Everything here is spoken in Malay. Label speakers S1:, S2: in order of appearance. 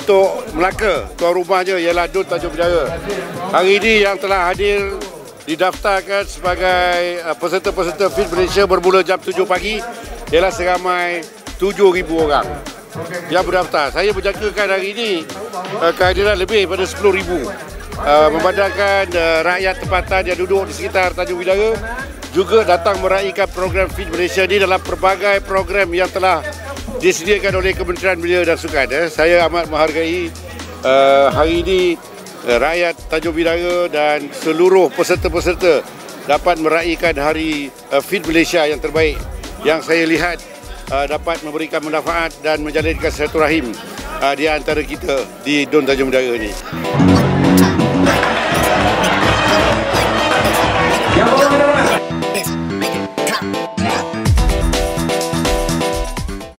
S1: untuk Melaka, tuan rumahnya ialah Dun Tanjung Bidara. Hari ini yang telah hadir didaftarkan sebagai peserta-peserta FIT Malaysia bermula jam 7 pagi ialah seramai 7,000 orang yang berdaftar. Saya berjangkakan hari ini kehadiran lebih daripada 10,000. Memandangkan rakyat tempatan yang duduk di sekitar Tanjung Bidara juga datang meraihkan program FIT Malaysia ini dalam pelbagai program yang telah disediakan oleh Kementerian Belia dan Sukan. Saya amat menghargai hari ini rakyat Tanjung Bidara dan seluruh peserta-peserta dapat meraihkan hari FIT Malaysia yang terbaik, yang saya lihat dapat memberikan manfaat dan menjalinkan silaturahim di antara kita di Dun Tanjung Bidara ini.